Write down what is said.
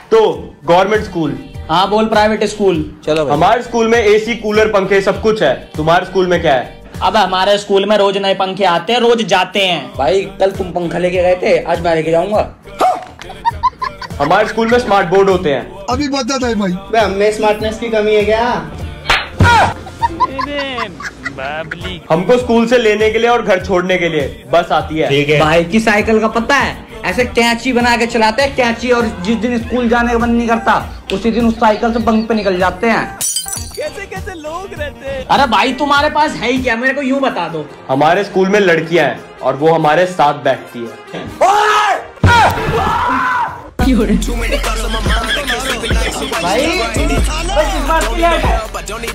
तो government school. हाँ बोल प्राइवेट स्कूल। चलो भाई। हमारे स्कूल में एसी कूलर पंखे सब कुछ है, तुम्हारे स्कूल में क्या है? अब हमारे स्कूल में रोज नए पंखे आते हैं, रोज जाते हैं। भाई कल तुम पंखा लेके गए थे, आज मैं लेके जाऊंगा। हमारे स्कूल में स्मार्ट बोर्ड होते हैं। अभी बता था भाई। हमें स्मार्टनेस की कमी है क्या? हमको स्कूल से लेने के लिए और घर छोड़ने के लिए बस आती है। भाई की साइकिल का पता है, ऐसे कैंची बना के चलाते हैं कैंची, और जिस दिन स्कूल जाने का मन नहीं करता उसी दिन उस साइकिल से बंक पे निकल जाते हैं। कैसे कैसे लोग रहते हैं। अरे भाई तुम्हारे पास है ही क्या, मेरे को यूं बता दो। हमारे स्कूल में लड़कियां हैं और वो हमारे साथ बैठती है। भाई